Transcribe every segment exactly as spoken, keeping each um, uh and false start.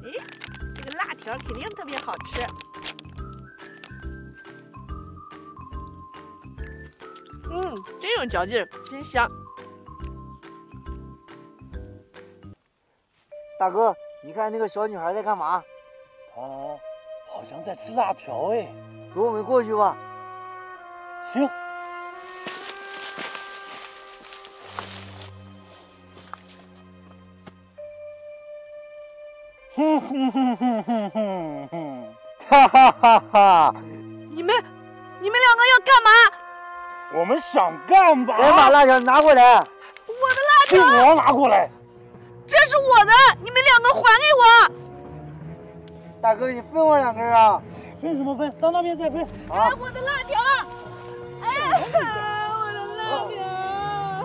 哎，这个辣条肯定特别好吃。嗯，真有嚼劲，真香。 大哥，你看那个小女孩在干嘛？ 她好像在吃辣条哎。 走，我们过去吧。 行。 哼哼哼哼哼哼哼， 哈哈哈哈！ 你们，你们两个要干嘛？ 我们想干嘛？ 来，把辣条拿过来。 我的辣条， 是我拿过来。 这是我的，你们两个还给我。 大哥，你分我两根啊！ 分什么分？到那边再分。 啊！我的辣条，哎，我的辣条。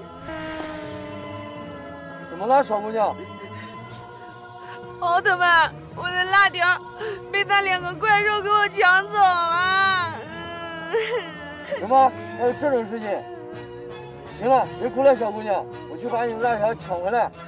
怎么了，小姑娘？ 奥特曼，我的辣条被那两个怪兽给我抢走了。 什么？还有这种事情？行了，别哭了，小姑娘，我去把你的辣条抢回来。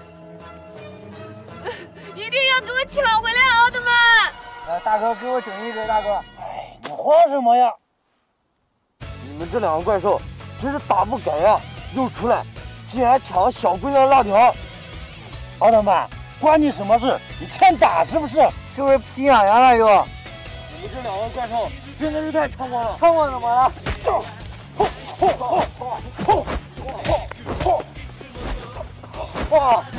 一定要给我抢回来，奥特曼！ 啊，大哥，给我整一根，大哥。 哎，你慌什么呀？ 你们这两个怪兽真是打不改呀！又出来，竟然抢了小姑娘的辣条。 奥特曼。 关你什么事？你欠打是不是？ 是不是皮痒痒了又？ 你们这两个怪兽真的是太猖狂了！ 猖狂怎么了？哇！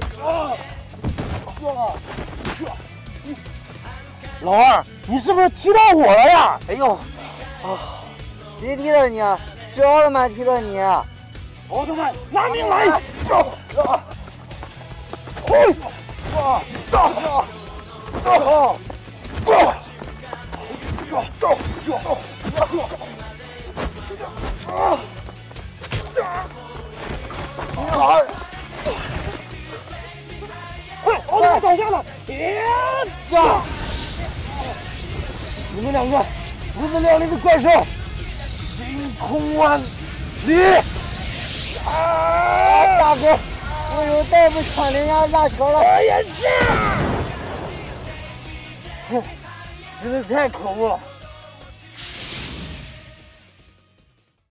老二，你是不是踢到我了呀？ 哎呦！啊！谁踢到你啊？是奥特曼踢到你啊！ 奥特曼，拿命来！啊！ 嘿！啊！啊！啊！啊！啊！ 快，奥特曼倒下了！ 呀！你们两个不自量力的怪兽，星空万里！啊！大哥！ 我有大夫抢人家辣条了！ 我也是！ 哼，真是太可恶了！